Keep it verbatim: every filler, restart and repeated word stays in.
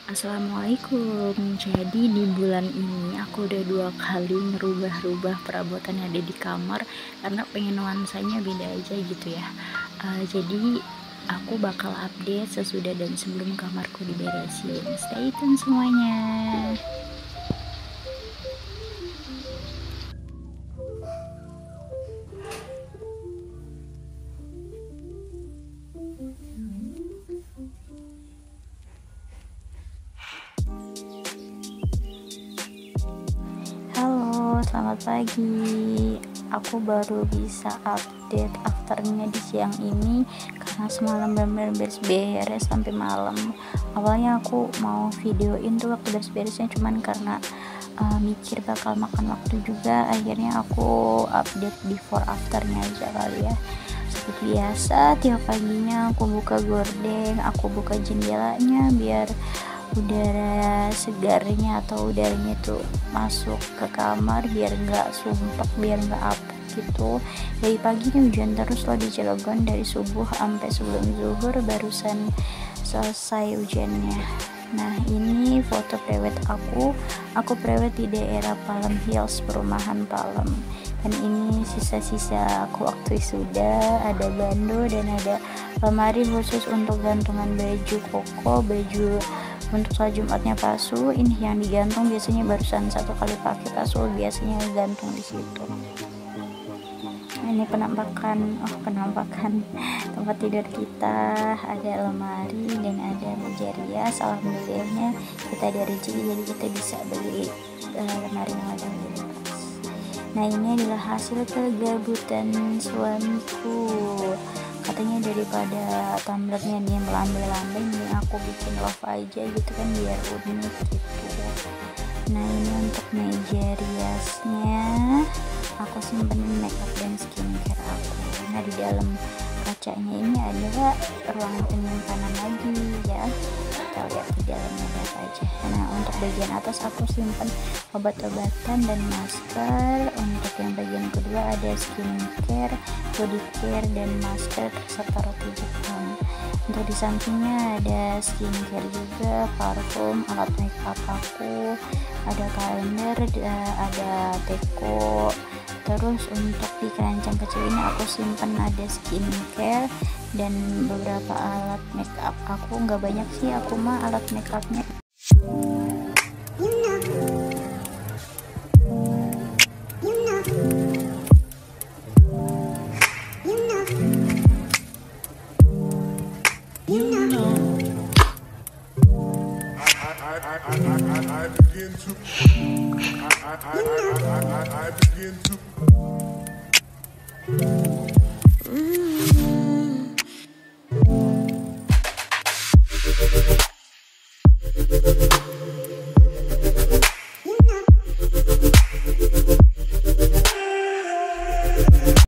Assalamualaikum. Jadi di bulan ini aku udah dua kali ngerubah-rubah perabotan yang ada di kamar karena pengen nuansanya beda aja gitu ya. Eh, jadi aku bakal update sesudah dan sebelum kamarku diberesin. Stay tune semuanya. Halo, selamat pagi. Aku baru bisa update afternya di siang ini karena semalam bener-bener beres-beres sampai malam. Awalnya aku mau videoin tuh waktu beres-beresnya, cuman karena uh, mikir bakal makan waktu juga, akhirnya aku update before afternya aja kali ya. Seperti biasa, tiap paginya aku buka gorden, aku buka jendelanya biar udara segarnya atau udaranya itu masuk ke kamar, biar nggak sumpek, biar nggak apek gitu. Dari pagi nih hujan terus loh di Cilegon, dari subuh sampai sebelum zuhur barusan selesai hujannya. Nah, ini foto prewed aku aku prewed di daerah Palem Hills, perumahan Palem. Dan ini sisa-sisa aku waktu sudah ada bando dan ada lemari khusus untuk gantungan baju koko, baju untuk sholat Jumatnya Pasu. Ini yang digantung biasanya barusan satu kali pakai, Pasu biasanya gantung di situ. Nah, ini penampakan oh penampakan tempat tidur kita, ada lemari dan ada meja rias. Alhamdulillahnya kita ada rezeki jadi kita bisa beli uh, lemari yang ada di atas. Nah, ini adalah hasil kegabutan suamiku. Katanya daripada tumblernya nih melambai-lambai, ini aku bikin love aja gitu kan biar unik gitu. Nah, ini untuk meja riasnya aku simpenin makeup dan skincare aku. Nah, di dalam kacanya ini ada ruang penyimpanan lagi ya, kita lihat di dalamnya ada apa aja. Nah, untuk bagian atas aku simpen obat-obatan dan masker. Untuk yang bagian kedua ada skincare, body care dan masker serta roti Jepang. Untuk di sampingnya ada skincare juga, parfum, alat makeup aku, ada kalender, ada teko. Terus untuk di keranjang kecil ini aku simpen ada skincare dan beberapa alat makeup aku. Nggak banyak sih aku mah alat makeupnya. I, I, I, I, I begin to I, I, I, I, I, I begin to